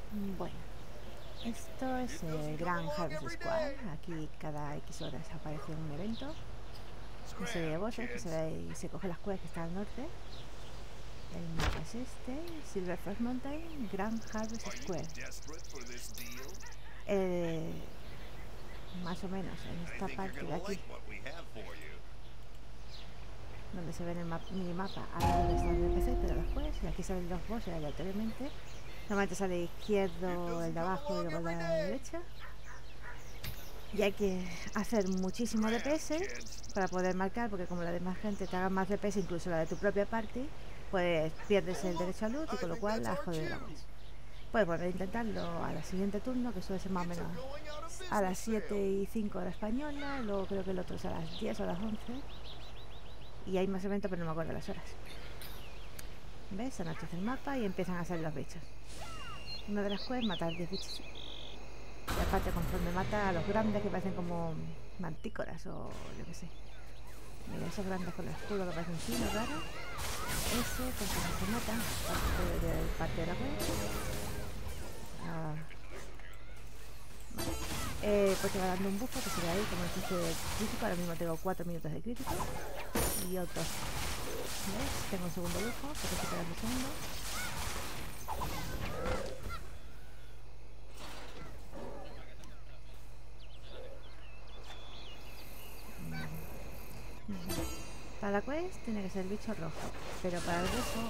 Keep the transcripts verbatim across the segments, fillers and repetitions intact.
Bueno, esto es el Gran Harvest Square. Aquí cada X horas aparece un evento, una serie de bosses que se ve y se coge las cuevas que están al norte. El mapa es este, Silver Frost Mountain, Gran Harvest Square. Eh, más o menos en esta parte de aquí, donde se ve en el minimapa, ahí donde está el N P C, te lo después, y aquí salen los bosses aleatoriamente. Normalmente sale izquierdo, el de abajo y luego el de la derecha. Y hay que hacer muchísimo D P S para poder marcar, porque como la demás gente te haga más D P S, incluso la de tu propia party, pues pierdes el derecho a loot y con lo cual la has jodido la vez. Puedes volver a intentarlo a la siguiente turno, que suele ser más o menos a las siete y cinco hora española, luego creo que el otro es a las diez o a las once. Y hay más eventos, pero no me acuerdo las horas. ¿Ves? Anochece el mapa y empiezan a salir los bichos. Una de las cuevas es matar diez bichos. Y aparte, conforme mata a los grandes que parecen como mantícoras o yo que sé. Mira, esos grandes con el escudo que parecen chinos raros. Ese, conforme se mata, parte de, de, parte de la cueva. Ah. Vale. Eh, pues te va dando un buffo que se ve ahí como el de crítico. Ahora mismo tengo cuatro minutos de crítico. Y otros. ¿Ves? Tengo un segundo bufo, porque estoy pegando un segundo. Para la quest tiene que ser el bicho rojo, pero para el bufo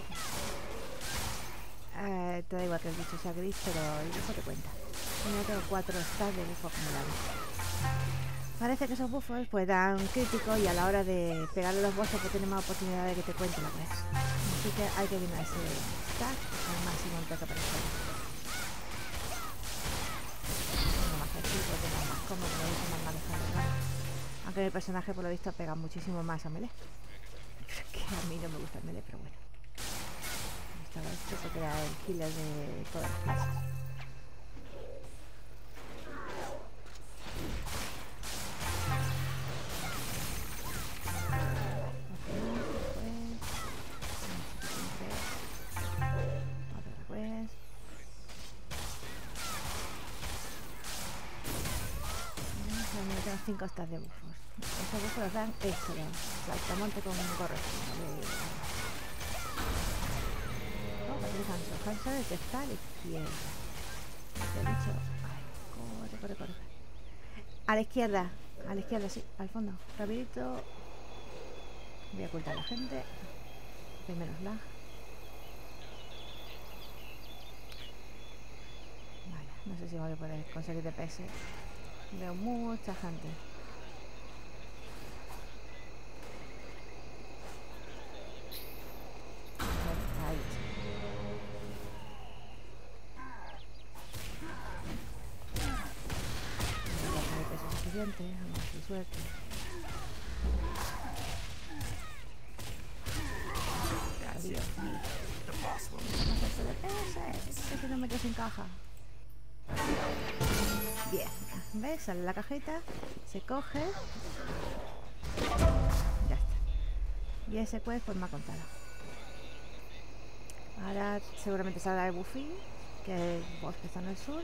eh, te da igual que el bicho sea gris, pero el bufo te cuenta. Yo tengo cuatro stacks de bufo acumulados. Parece que esos bufos pues dan crítico y a la hora de pegarle los bosses pues tienes más oportunidad de que te cuente la quest. Así que hay que llenar ese stack al máximo antes que aparezca. Tengo más flexible, tengo más cómodo, me gusta más manejar. Aunque mi personaje por lo visto pega muchísimo más a melee. Que a mí no me gusta el melee, pero bueno. Esta vez que se crea el killer de todas las clases. cinco stacks de bufos. Estos bufos los dan extra. Saltamonte con un gorro. Oh, Hanso. Hanso es que está a la izquierda. Este bicho. Ay, corre, corre, corre. A la izquierda. A la izquierda, sí. Al fondo. Rapidito. Voy a ocultar a la gente. Hay menos lag. Vale, no sé si voy a poder conseguir D P S. Veo mucha gente. Ahí. No hay peso suficiente, vamos a suerte. Adiós. Ese no me quedo sin caja. Bien, ¿ves? Sale la cajita, se coge. Ya está. Y ese quest pues me ha contado. Ahora seguramente saldrá el Buffy, que es el boss que está en el sur.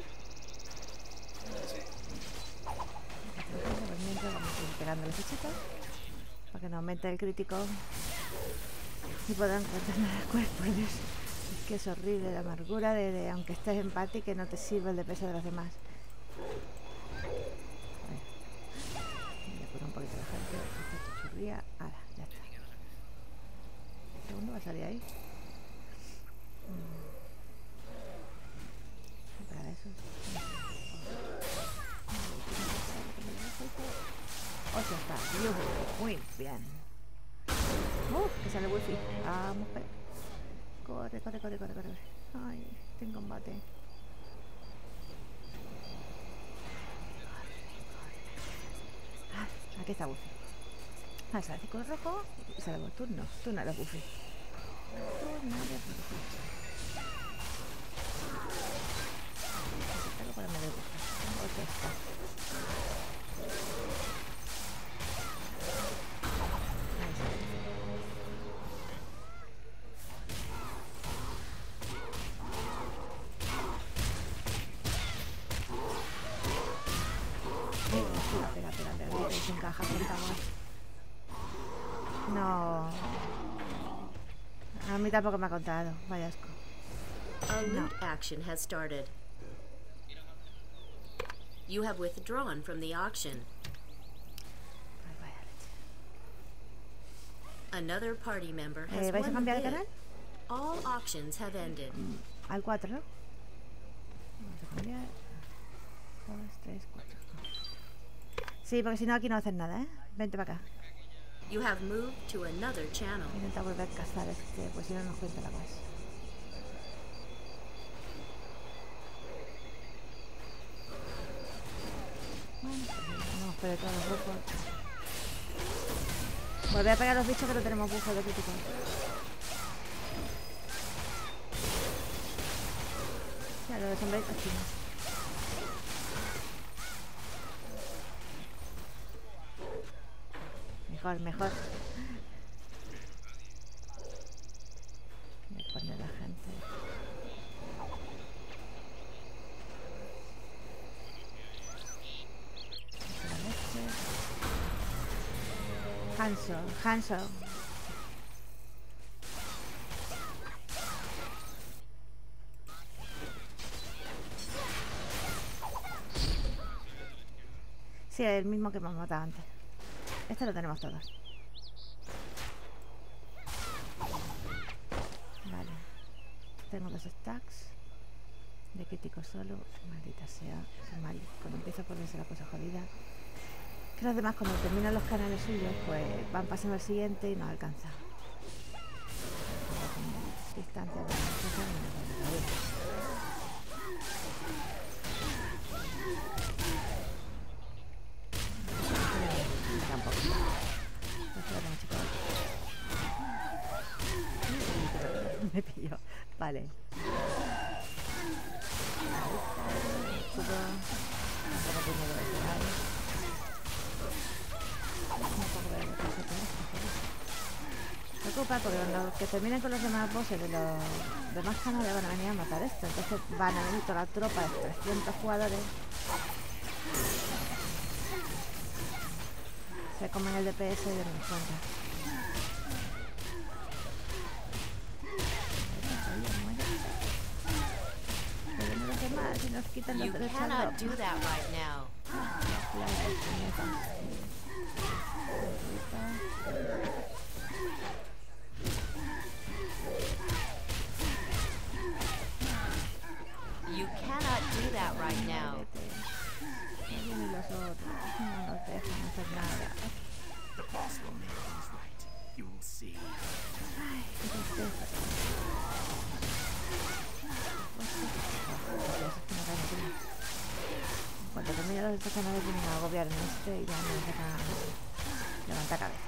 Mientras vamos a ir pegando las fichitas para que nos aumente el crítico y puedan encontrarnos las quests, por Dios. Es que es horrible la amargura de, de aunque estés en party, que no te sirve el D P S de los demás. Voy a poner un poquito la gente, esto churría. Ahora, ya está. El segundo va a salir ahí. Para eso. O sea, está. Muy bien. Uh, que sale wifi. Vamos, pero. Corre, corre, corre, corre, corre. Ay, estoy en combate. Ah, aquí está Buffy. Ah, sale el círculo rojo y sale el turno. Turno de Buffy. Turno de Buffy. Necesito para medio Buffy. Otro está. Ahí sale. cajas con agua. No. A mí tampoco me ha contado. Vaya asco. A loot No. action has started. You have withdrawn from the auction. Ay, vaya leche. Another party member has Eh, ¿Vais a won the cambiar de bid. canal? All auctions have ended. Al cuatro, ¿no? Vamos a cambiar. Dos, tres, cuatro. Sí, porque si no aquí no hacen nada, ¿eh? Vente para acá. You have moved to another channel. Intenta volver a cazar este, pues si no nos cuenta la base. Bueno, pues vamos por todos los grupos. Volver a pegar a los bichos que no tenemos bufos de crítico. Ya, lo de sombreritos chinos. Mejor, mejor. Me pone la gente. La leche. Hanso, Hanso. Sí, el mismo que hemos matado antes. Este lo tenemos todos. Vale. Tengo dos stacks de crítico solo. Maldita sea. Soy mal. Cuando empieza a ponerse la cosa jodida. Que los demás cuando terminan los canales suyos, pues van pasando al siguiente y nos alcanza. Distancia de tampoco. Me pilló. Vale. Me preocupa porque cuando que terminen con los demás bosses de los demás canales van a venir a matar esto. Entonces van a venir toda la tropa de trescientos jugadores. Se comen el D P S y de mis cuentas. Pero no lo que más, si nos quitan los You derechos. cannot do that right now. You cannot do that right now. No vienen los otros, no nos dejan hacer nada. The boss will make things right. You will see. Ay, qué tristeza. En cuanto termine los estos canales vienen a agobiar en este y ya no nos dejan levantar cabeza.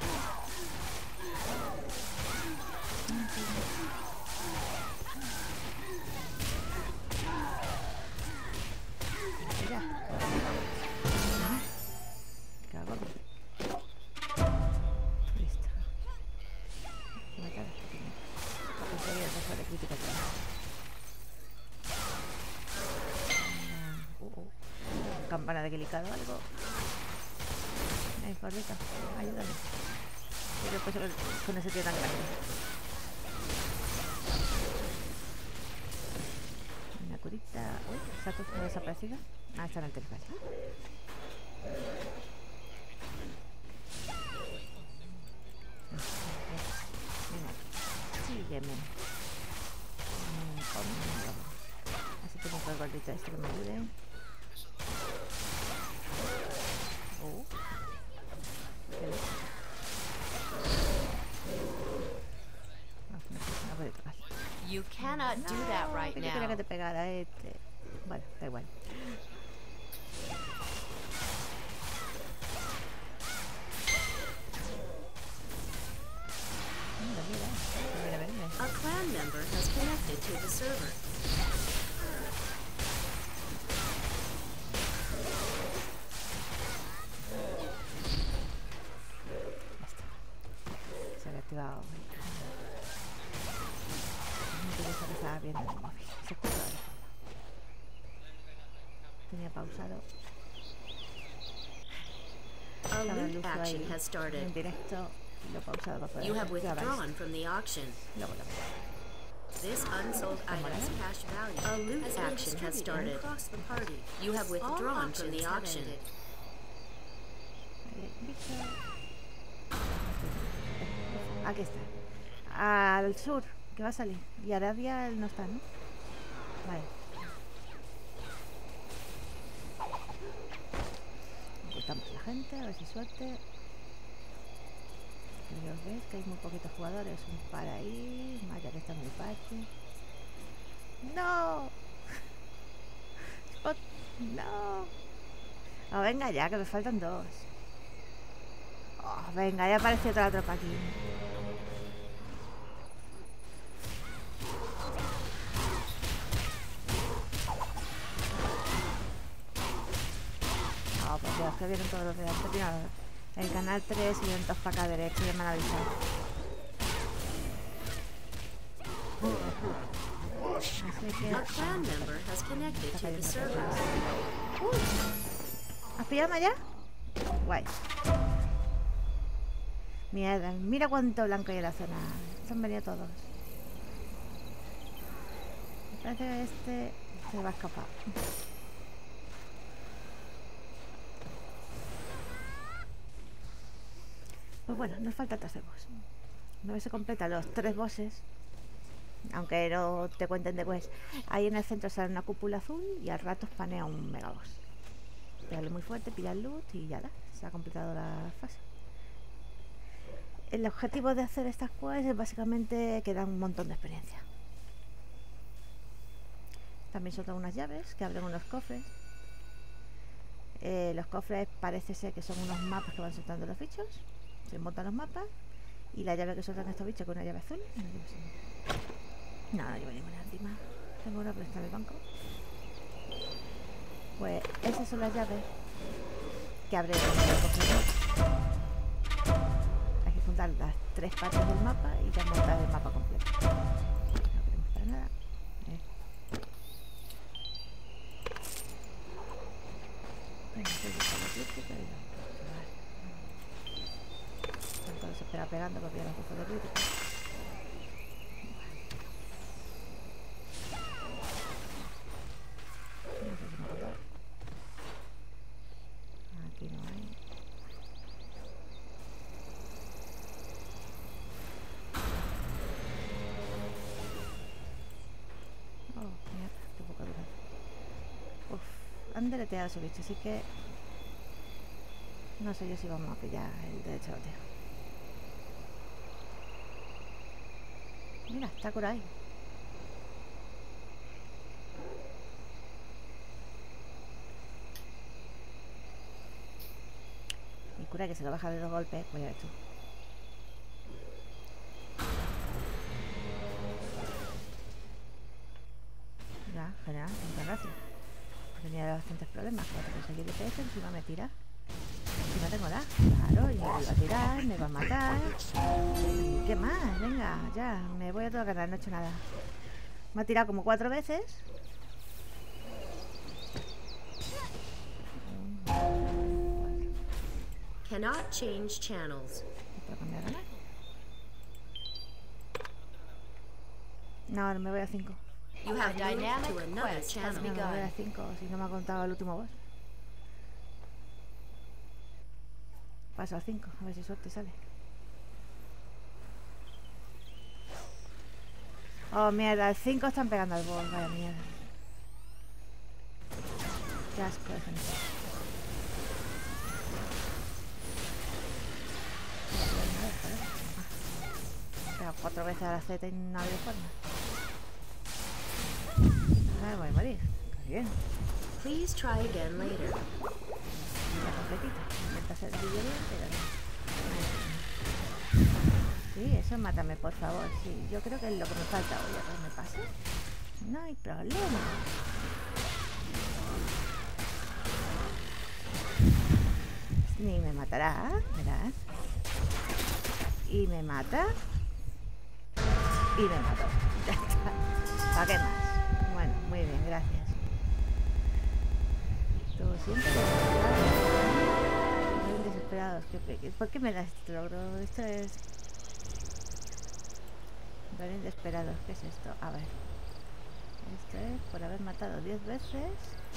Ya. Cago. Listo. Matar a este tío. Porque sería el jefe de crítica que uh, uh. Campana de delicado o algo. Eh, gordito, ayúdame. Y después con ese tío tan grande. Una curita. Uy, Sato ha desaparecido. Ah, está en el teleférico. Sígueme. Mm, conmigo. Así tengo que el gordito este que me ayude. Oh. ¿Qué ves? No, no, no puede tocar. You cannot do that right Yo quería now. que te pegara este. Bueno, da igual. Mira, mira, mira, mira, mira. A clan member has connected to the server. Ya está. Se había activado. No te gusta que estaba viendo el móvil. Se escucha de fondo. Tenía pausado. A A Estaba el loot uso action ahí has started. en directo y lo he pausado para poder You have hacer. Ya vais. withdrawn from the auction. Luego lo This unsold item's cash value. A loot action has started. Across the party. You have withdrawn from the auction. Vale, bicho. Aquí está. Al sur, que va a salir. Y Arabia no está, ¿no? Vale. Ocultamos a la gente, a ver si suerte. Ya os veis que hay muy poquitos jugadores. Un par ahí. Vaya que está muy fácil. ¡No! Spot. ¡No! Oh, venga ya, que me faltan dos. Oh, venga, ya apareció toda la tropa aquí. Oh, pues Dios, que vienen todos los de antes. Mira, el canal tres y entonces para acá derecho, ya me han avisado. Así que... A clan member has connected to the server. ¿Has pillado allá? Guay. Mierda, mira cuánto blanco hay en la zona. Se han venido todos. Me parece que este se va a escapar. Pues bueno, nos falta el tercer boss. Una vez se completan los tres bosses, aunque no te cuenten de quest, ahí en el centro sale una cúpula azul y al rato spanea un megaboss. Pegarle muy fuerte, pillar loot y ya está, se ha completado la fase. El objetivo de hacer estas quests es básicamente que dan un montón de experiencia. También soltan unas llaves que abren unos cofres. Eh, los cofres parece ser que son unos mapas que van soltando los bichos. Se montan los mapas y la llave que sueltan estos bichos, que es una llave azul. No, no llevo ninguna encima. Tengo una, pero está en el banco. Pues esas son las llaves que abren el cofre. Hay que juntar las tres partes del mapa y ya montar el mapa completo. No queremos para nada. Eh. Bueno, estoy buscando crítica y no. Tanto se espera pegando porque ya los bufos de crítica. No sé si me ha cortado. Aquí no hay. Oh, mierda, qué poca dura. Uf, han deleteado ese bicho, así que no sé yo si vamos a pillar el derecho al tío. Mira, está por ahí. Mi cura que se lo baja de dos golpes, pues ya ves tú. Ya, genial, muchas gracias. Tenía bastantes problemas para conseguir D P S, encima me tira. Y no tengo nada, claro, y me va a tirar, me va a matar. ¿Qué más? Venga, ya, me voy a todo ganar, no he hecho nada. Me ha tirado como cuatro veces. Cannot change channels. ¿Puedo cambiar ahora? No, no me voy a cinco. You have moved to another No, channel. me voy a cinco, si no me ha contado el último boss. Paso a cinco, a ver si suerte sale. Oh, mierda, el cinco están pegando al boss, vaya mierda. Qué asco de gente. Pega cuatro veces a la Z y no hay forma. Ah, voy a morir. Qué bien. Please try again later. La completita. Intenta hacer el vídeo bien, pero no. Sí, eso mátame, por favor. Sí, yo creo que es lo que me falta hoy. A ver, ¿me pasa? No hay problema. Ni me matará, verás. Y me mata. Y me mató. Ya está. ¿Para qué más? Bueno, muy bien, gracias. Tú siempre. Muy desesperado. Dios, qué friki. ¿Por qué me da este logro? Esto es... Dolor inesperado. ¿Qué es esto? A ver. Esto es por haber matado diez veces.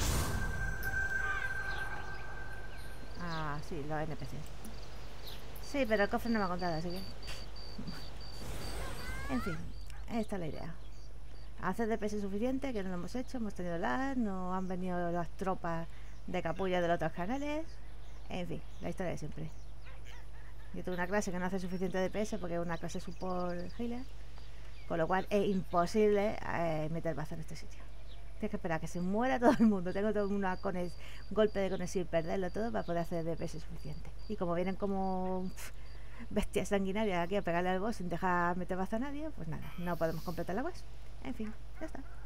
Ah, sí, los N P Cs. Sí, pero el cofre no me ha contado, así que... En fin, esta es la idea. Hacer D P S suficiente, que no lo hemos hecho, hemos tenido lag, no han venido las tropas de capulla de los otros canales. En fin, la historia de siempre. Yo tuve una clase que no hace suficiente D P S porque es una clase support healer, con lo cual es imposible eh, meter baza en este sitio. Tienes que esperar a que se muera todo el mundo. Tengo todo una conex, golpe de conexión y perderlo todo para poder hacer D P S suficiente. Y como vienen como pff, bestias sanguinarias aquí a pegarle al boss sin dejar meter baza a nadie, pues nada, no podemos completar la quest. En fin, ya está.